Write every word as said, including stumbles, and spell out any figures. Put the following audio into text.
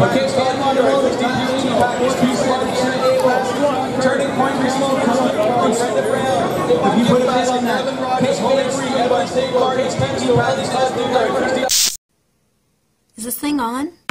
Okay, stand on the road. Turning point for slow. Inside the ground. If you put a pass on that. Case hold free. By state guard. It's ten to Is this thing on?